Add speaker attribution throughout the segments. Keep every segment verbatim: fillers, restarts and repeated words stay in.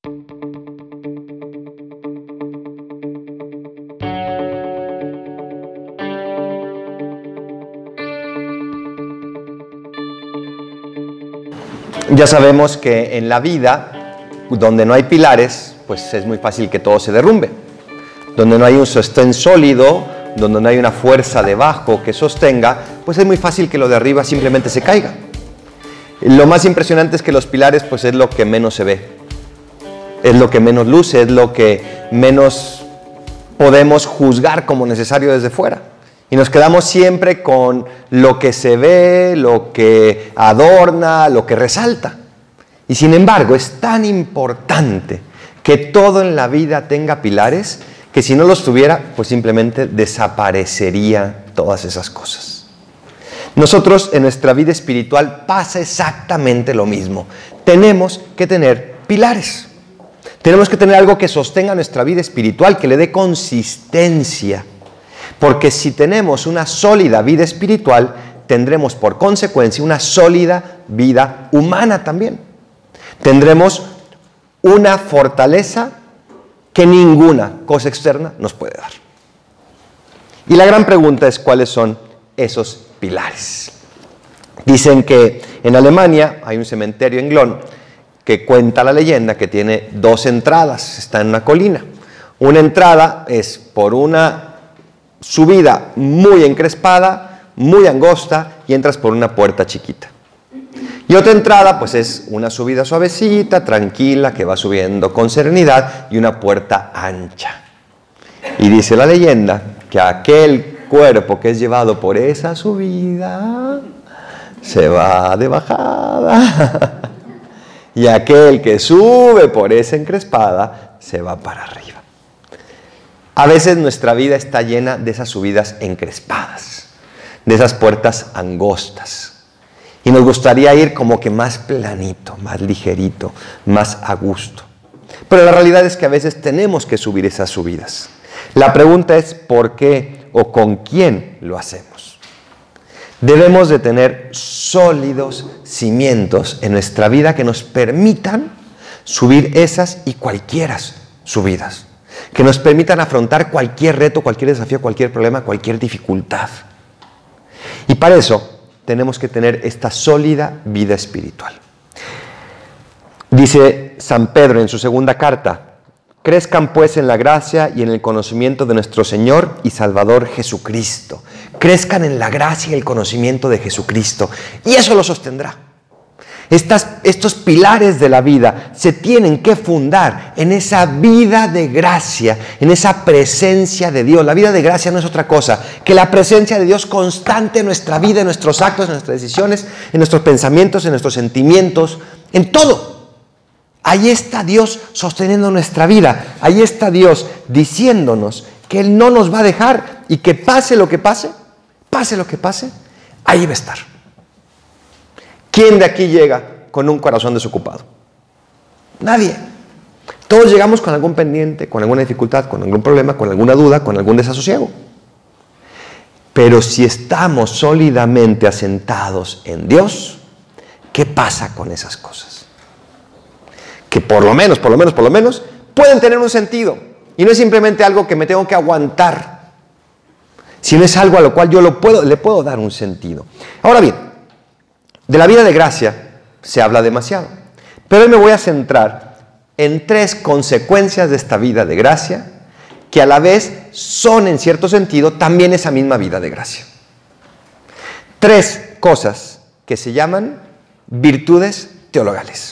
Speaker 1: Ya sabemos que en la vida, donde no hay pilares, pues es muy fácil que todo se derrumbe. Donde no hay un sostén sólido, donde no hay una fuerza debajo que sostenga, pues es muy fácil que lo de arriba simplemente se caiga. Lo más impresionante es que los pilares, pues es lo que menos se ve. Es lo que menos luce, es lo que menos podemos juzgar como necesario desde fuera. Y nos quedamos siempre con lo que se ve, lo que adorna, lo que resalta. Y sin embargo, es tan importante que todo en la vida tenga pilares, que si no los tuviera, pues simplemente desaparecería todas esas cosas. Nosotros en nuestra vida espiritual pasa exactamente lo mismo. Tenemos que tener pilares. Tenemos que tener algo que sostenga nuestra vida espiritual, que le dé consistencia. Porque si tenemos una sólida vida espiritual, tendremos por consecuencia una sólida vida humana también. Tendremos una fortaleza que ninguna cosa externa nos puede dar. Y la gran pregunta es cuáles son esos pilares. Dicen que en Alemania hay un cementerio en Glonn que cuenta la leyenda que tiene dos entradas, está en una colina. Una entrada es por una subida muy encrespada, muy angosta, y entras por una puerta chiquita. Y otra entrada, pues es una subida suavecita, tranquila, que va subiendo con serenidad, y una puerta ancha. Y dice la leyenda que aquel cuerpo que es llevado por esa subida se va de bajada. Y aquel que sube por esa encrespada se va para arriba. A veces nuestra vida está llena de esas subidas encrespadas, de esas puertas angostas. Y nos gustaría ir como que más planito, más ligerito, más a gusto. Pero la realidad es que a veces tenemos que subir esas subidas. La pregunta es ¿por qué o con quién lo hacemos? Debemos de tener sólidos cimientos en nuestra vida que nos permitan subir esas y cualquiera subidas. Que nos permitan afrontar cualquier reto, cualquier desafío, cualquier problema, cualquier dificultad. Y para eso tenemos que tener esta sólida vida espiritual. Dice San Pedro en su segunda carta: crezcan pues en la gracia y en el conocimiento de nuestro Señor y Salvador Jesucristo. Crezcan en la gracia y el conocimiento de Jesucristo. Y eso lo sostendrá. Estas, estos pilares de la vida se tienen que fundar en esa vida de gracia, en esa presencia de Dios. La vida de gracia no es otra cosa que la presencia de Dios constante en nuestra vida, en nuestros actos, en nuestras decisiones, en nuestros pensamientos, en nuestros sentimientos, en todo. Ahí está Dios sosteniendo nuestra vida. Ahí está Dios diciéndonos que Él no nos va a dejar y que pase lo que pase, pase lo que pase, ahí va a estar. ¿Quién de aquí llega con un corazón desocupado? Nadie. Todos llegamos con algún pendiente, con alguna dificultad, con algún problema, con alguna duda, con algún desasosiego. Pero si estamos sólidamente asentados en Dios, ¿qué pasa con esas cosas? Que por lo menos, por lo menos, por lo menos, pueden tener un sentido. Y no es simplemente algo que me tengo que aguantar, sino es algo a lo cual yo lo puedo, le puedo dar un sentido. Ahora bien, de la vida de gracia se habla demasiado, pero hoy me voy a centrar en tres consecuencias de esta vida de gracia que a la vez son en cierto sentido también esa misma vida de gracia. Tres cosas que se llaman virtudes teologales.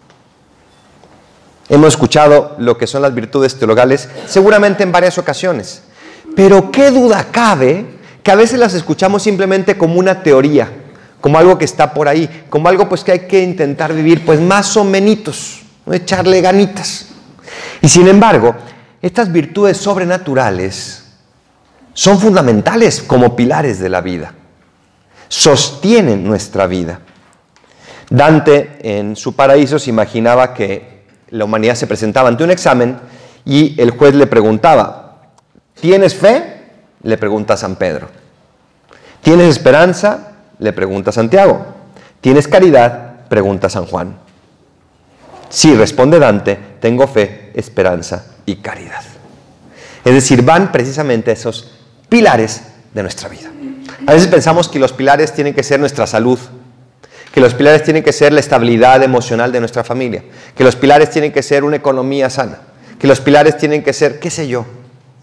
Speaker 1: Hemos escuchado lo que son las virtudes teologales seguramente en varias ocasiones, pero qué duda cabe que a veces las escuchamos simplemente como una teoría, como algo que está por ahí, como algo pues que hay que intentar vivir pues más o menos, no echarle ganitas. Y sin embargo, estas virtudes sobrenaturales son fundamentales como pilares de la vida, sostienen nuestra vida. Dante en su Paraíso se imaginaba que la humanidad se presentaba ante un examen y el juez le preguntaba: ¿tienes fe? Le pregunta a San Pedro. ¿Tienes esperanza? Le pregunta a Santiago. ¿Tienes caridad? Pregunta a San Juan. Sí, responde Dante, tengo fe, esperanza y caridad. Es decir, van precisamente esos pilares de nuestra vida. A veces pensamos que los pilares tienen que ser nuestra salud, que los pilares tienen que ser la estabilidad emocional de nuestra familia, que los pilares tienen que ser una economía sana, que los pilares tienen que ser, qué sé yo.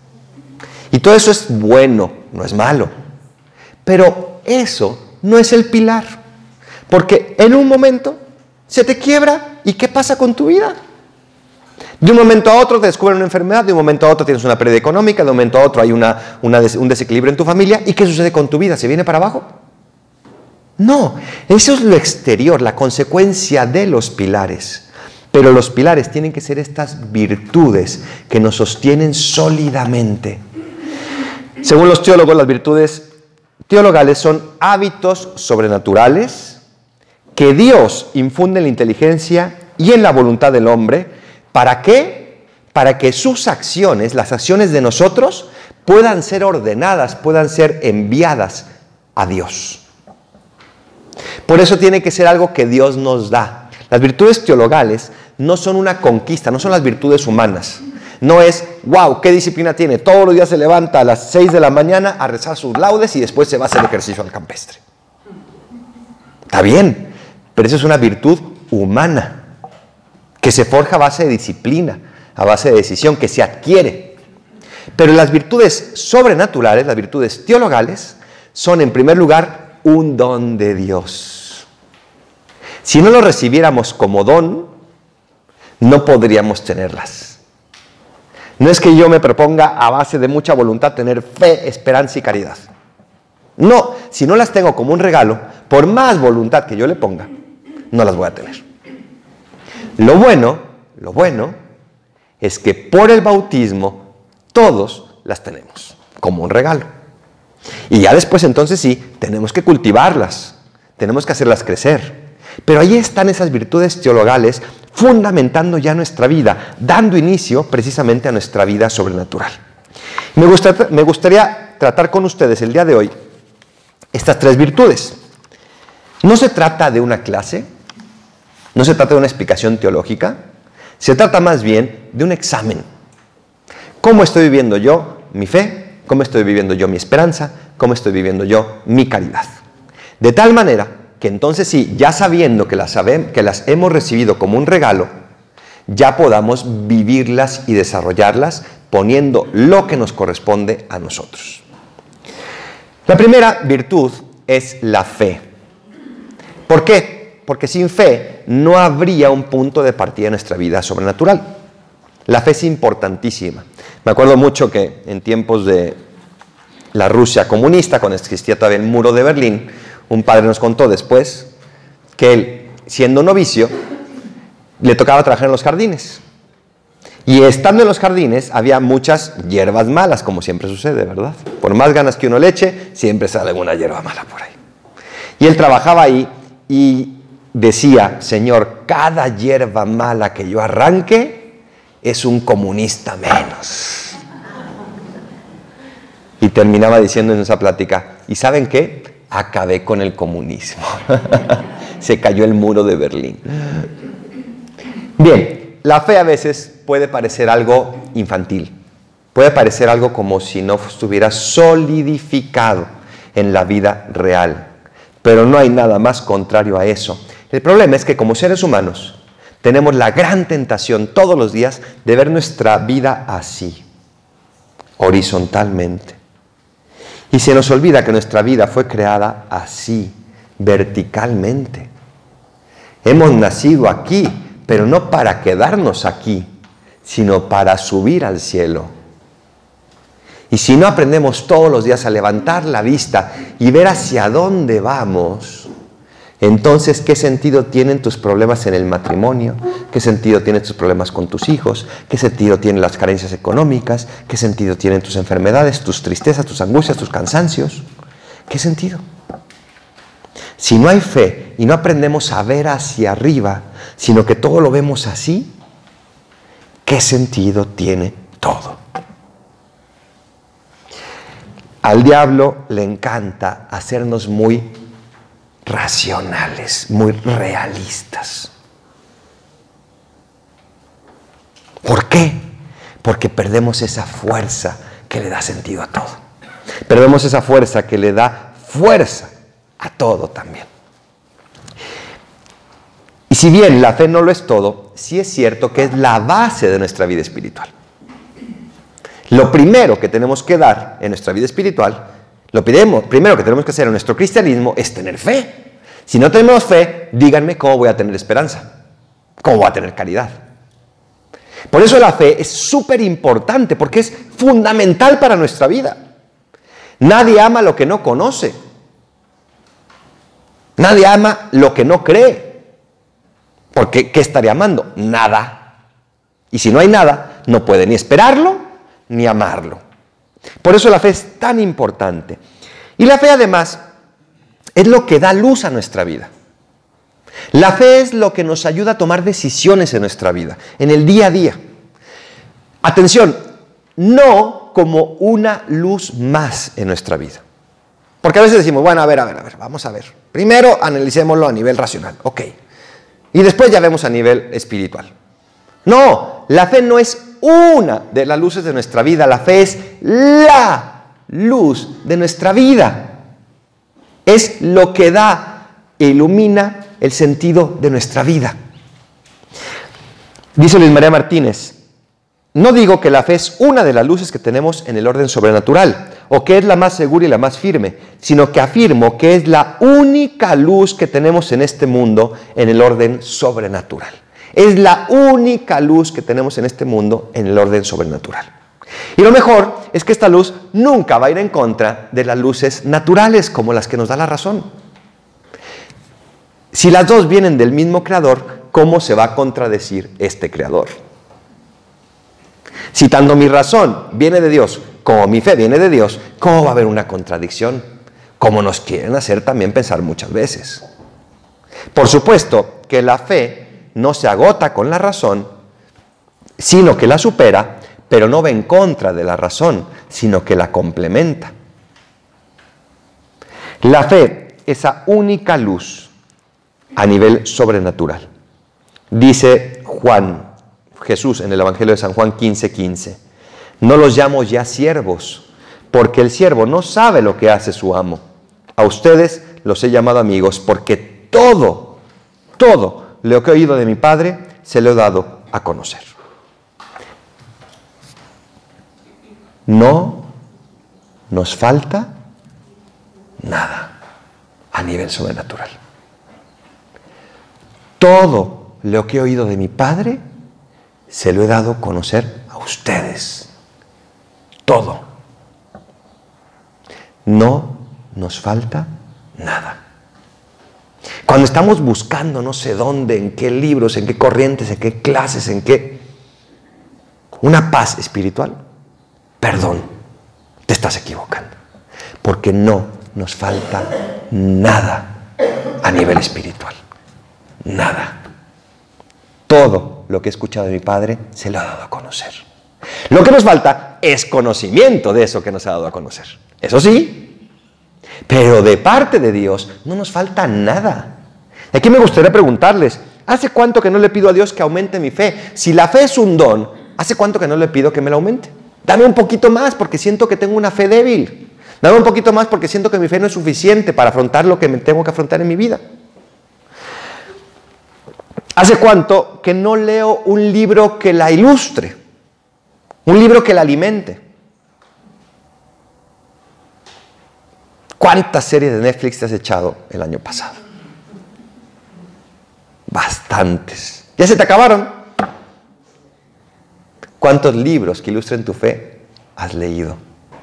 Speaker 1: Y todo eso es bueno, no es malo. Pero eso no es el pilar. Porque en un momento se te quiebra y ¿qué pasa con tu vida? De un momento a otro te descubren una enfermedad, de un momento a otro tienes una pérdida económica, de un momento a otro hay una, una des, un desequilibrio en tu familia. ¿Y qué sucede con tu vida? ¿Se viene para abajo? No, eso es lo exterior, la consecuencia de los pilares. Pero los pilares tienen que ser estas virtudes que nos sostienen sólidamente. Según los teólogos, las virtudes teologales son hábitos sobrenaturales que Dios infunde en la inteligencia y en la voluntad del hombre. ¿Para qué? Para que sus acciones, las acciones de nosotros, puedan ser ordenadas, puedan ser enviadas a Dios. Por eso tiene que ser algo que Dios nos da. Las virtudes teologales no son una conquista, no son las virtudes humanas. No es, wow, qué disciplina tiene. Todos los días se levanta a las seis de la mañana a rezar sus laudes y después se va a hacer ejercicio al campestre. Está bien, pero eso es una virtud humana que se forja a base de disciplina, a base de decisión, que se adquiere. Pero las virtudes sobrenaturales, las virtudes teologales, son en primer lugar un don de Dios. Si no lo recibiéramos como don, no podríamos tenerlas. No es que yo me proponga a base de mucha voluntad tener fe, esperanza y caridad. No, si no las tengo como un regalo, por más voluntad que yo le ponga, no las voy a tener. Lo bueno, lo bueno, es que por el bautismo todos las tenemos como un regalo. Y ya después entonces sí, tenemos que cultivarlas, tenemos que hacerlas crecer. Pero ahí están esas virtudes teologales fundamentando ya nuestra vida, dando inicio precisamente a nuestra vida sobrenatural. Me, gusta, me gustaría tratar con ustedes el día de hoy estas tres virtudes. No se trata de una clase, no se trata de una explicación teológica, se trata más bien de un examen. ¿Cómo estoy viviendo yo mi fe? ¿Cómo estoy viviendo yo mi esperanza? ¿Cómo estoy viviendo yo mi caridad? De tal manera que entonces sí, ya sabiendo que las, que las hemos recibido como un regalo, ya podamos vivirlas y desarrollarlas poniendo lo que nos corresponde a nosotros. La primera virtud es la fe. ¿Por qué? Porque sin fe no habría un punto de partida en nuestra vida sobrenatural. La fe es importantísima. Me acuerdo mucho que en tiempos de la Rusia comunista, cuando existía todavía el muro de Berlín, un padre nos contó después que él, siendo novicio, le tocaba trabajar en los jardines. Y estando en los jardines había muchas hierbas malas, como siempre sucede, ¿verdad? Por más ganas que uno le eche, siempre sale alguna hierba mala por ahí. Y él trabajaba ahí y decía, Señor, cada hierba mala que yo arranque es un comunista menos. Y terminaba diciendo en esa plática, ¿y saben qué? Acabé con el comunismo. Se cayó el muro de Berlín. Bien, la fe a veces puede parecer algo infantil. Puede parecer algo como si no estuviera solidificado en la vida real. Pero no hay nada más contrario a eso. El problema es que como seres humanos tenemos la gran tentación todos los días de ver nuestra vida así, horizontalmente. Y se nos olvida que nuestra vida fue creada así, verticalmente. Hemos nacido aquí, pero no para quedarnos aquí, sino para subir al cielo. Y si no aprendemos todos los días a levantar la vista y ver hacia dónde vamos, entonces, ¿qué sentido tienen tus problemas en el matrimonio? ¿Qué sentido tienen tus problemas con tus hijos? ¿Qué sentido tienen las carencias económicas? ¿Qué sentido tienen tus enfermedades, tus tristezas, tus angustias, tus cansancios? ¿Qué sentido? Si no hay fe y no aprendemos a ver hacia arriba, sino que todo lo vemos así, ¿qué sentido tiene todo? Al diablo le encanta hacernos muy racionales, muy realistas. ¿Por qué? Porque perdemos esa fuerza que le da sentido a todo. Perdemos esa fuerza que le da fuerza a todo también. Y si bien la fe no lo es todo, sí es cierto que es la base de nuestra vida espiritual. Lo primero que tenemos que dar en nuestra vida espiritual, lo primero que tenemos que hacer en nuestro cristianismo es tener fe. Si no tenemos fe, díganme cómo voy a tener esperanza, cómo voy a tener caridad. Por eso la fe es súper importante, porque es fundamental para nuestra vida. Nadie ama lo que no conoce. Nadie ama lo que no cree. Porque, ¿qué estaría amando? Nada. Y si no hay nada, no puede ni esperarlo, ni amarlo. Por eso la fe es tan importante. Y la fe, además, es lo que da luz a nuestra vida. La fe es lo que nos ayuda a tomar decisiones en nuestra vida, en el día a día. Atención, no como una luz más en nuestra vida. Porque a veces decimos, bueno, a ver, a ver, a ver, vamos a ver. Primero analicémoslo a nivel racional, ok. Y después ya vemos a nivel espiritual. No, la fe no es una de las luces de nuestra vida, la fe es la luz de nuestra vida. Es lo que da e ilumina el sentido de nuestra vida. Dice Luis María Martínez, no digo que la fe es una de las luces que tenemos en el orden sobrenatural, o que es la más segura y la más firme, sino que afirmo que es la única luz que tenemos en este mundo en el orden sobrenatural. Es la única luz que tenemos en este mundo en el orden sobrenatural. Y lo mejor es que esta luz nunca va a ir en contra de las luces naturales, como las que nos da la razón. Si las dos vienen del mismo creador, ¿cómo se va a contradecir este creador? Si tanto mi razón viene de Dios como mi fe viene de Dios, ¿cómo va a haber una contradicción? Como nos quieren hacer también pensar muchas veces. Por supuesto que la fe no se agota con la razón, sino que la supera, pero no va en contra de la razón, sino que la complementa. La fe, esa única luz a nivel sobrenatural. Dice Juan, Jesús en el Evangelio de San Juan quince, quince. No los llamo ya siervos, porque el siervo no sabe lo que hace su amo. A ustedes los he llamado amigos, porque todo, todo lo que he oído de mi Padre se lo he dado a conocer. No nos falta nada a nivel sobrenatural. Todo lo que he oído de mi Padre se lo he dado a conocer a ustedes. Todo. No nos falta nada. Cuando estamos buscando no sé dónde, en qué libros, en qué corrientes, en qué clases, en qué... una paz espiritual, perdón, te estás equivocando. Porque no nos falta nada a nivel espiritual. Nada. Todo lo que he escuchado de mi Padre se lo ha dado a conocer. Lo que nos falta es conocimiento de eso que nos ha dado a conocer. Eso sí, pero de parte de Dios no nos falta nada. Y aquí me gustaría preguntarles, ¿hace cuánto que no le pido a Dios que aumente mi fe? Si la fe es un don, ¿hace cuánto que no le pido que me la aumente? Dame un poquito más porque siento que tengo una fe débil. Dame un poquito más porque siento que mi fe no es suficiente para afrontar lo que me tengo que afrontar en mi vida. ¿Hace cuánto que no leo un libro que la ilustre? Un libro que la alimente. ¿Cuántas series de Netflix te has echado el año pasado? Bastantes. ¿Ya se te acabaron? ¿Cuántos libros que ilustren tu fe has leído?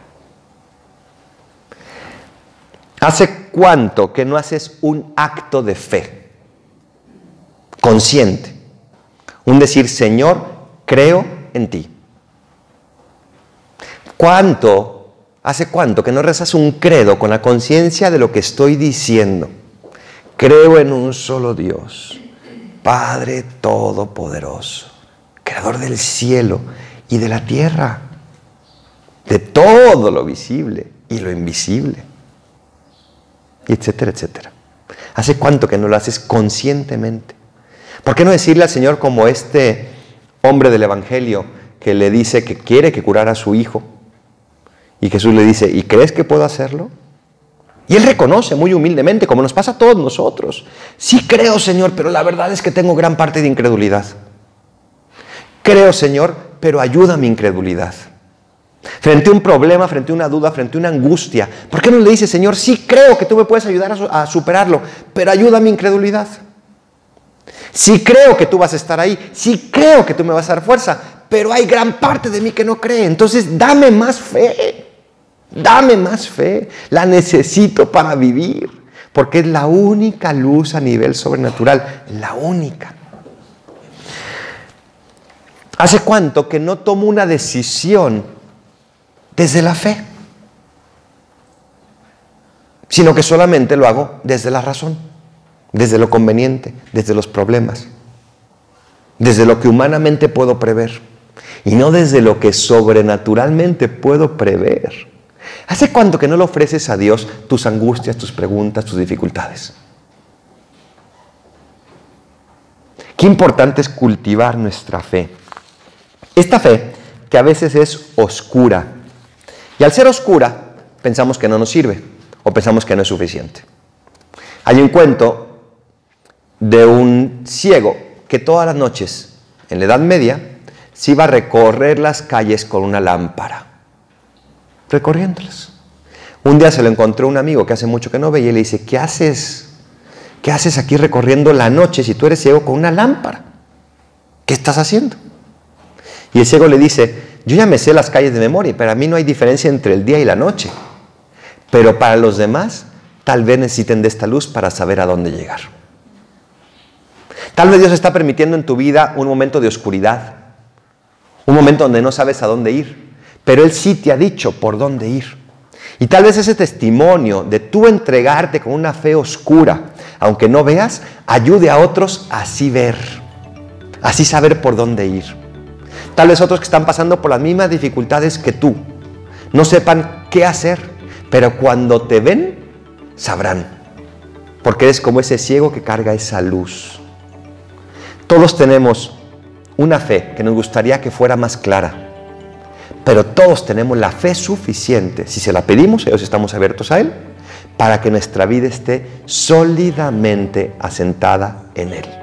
Speaker 1: ¿Hace cuánto que no haces un acto de fe consciente? Un decir, Señor, creo en ti. ¿Cuánto, hace cuánto que no rezas un credo con la conciencia de lo que estoy diciendo? Creo en un solo Dios, Padre Todopoderoso, Creador del cielo y de la tierra, de todo lo visible y lo invisible, etcétera, etcétera. ¿Hace cuánto que no lo haces conscientemente? ¿Por qué no decirle al Señor como este hombre del Evangelio que le dice que quiere que curara a su hijo. Y Jesús le dice, ¿y crees que puedo hacerlo? Y él reconoce muy humildemente, como nos pasa a todos nosotros. Sí creo, Señor, pero la verdad es que tengo gran parte de incredulidad. Creo, Señor, pero ayuda a mi incredulidad. Frente a un problema, frente a una duda, frente a una angustia, ¿por qué no le dice, Señor, sí creo que tú me puedes ayudar a, a superarlo, pero ayuda a mi incredulidad? Sí creo que tú vas a estar ahí, sí creo que tú me vas a dar fuerza, pero hay gran parte de mí que no cree. Entonces, dame más fe, dame más fe. La necesito para vivir, porque es la única luz a nivel sobrenatural, la única. ¿Hace cuánto que no tomo una decisión desde la fe? Sino que solamente lo hago desde la razón, desde lo conveniente, desde los problemas, desde lo que humanamente puedo prever y no desde lo que sobrenaturalmente puedo prever. ¿Hace cuánto que no le ofreces a Dios tus angustias, tus preguntas, tus dificultades? Qué importante es cultivar nuestra fe. Esta fe que a veces es oscura. Y al ser oscura, pensamos que no nos sirve o pensamos que no es suficiente. Hay un cuento de un ciego que todas las noches, en la Edad Media, se iba a recorrer las calles con una lámpara, recorriéndolas. Un día se lo encontró un amigo que hace mucho que no veía y le dice, ¿qué haces? ¿Qué haces aquí recorriendo la noche si tú eres ciego con una lámpara? ¿Qué estás haciendo? Y el ciego le dice, yo ya me sé las calles de memoria, pero a mí no hay diferencia entre el día y la noche. Pero para los demás, tal vez necesiten de esta luz para saber a dónde llegar. Tal vez Dios está permitiendo en tu vida un momento de oscuridad, un momento donde no sabes a dónde ir, pero Él sí te ha dicho por dónde ir. Y tal vez ese testimonio de tú entregarte con una fe oscura, aunque no veas, ayude a otros a así ver, así saber por dónde ir. Tal vez otros que están pasando por las mismas dificultades que tú, no sepan qué hacer, pero cuando te ven, sabrán, porque eres como ese ciego que carga esa luz. Todos tenemos una fe que nos gustaría que fuera más clara, pero todos tenemos la fe suficiente, si se la pedimos, ellos estamos abiertos a Él, para que nuestra vida esté sólidamente asentada en Él.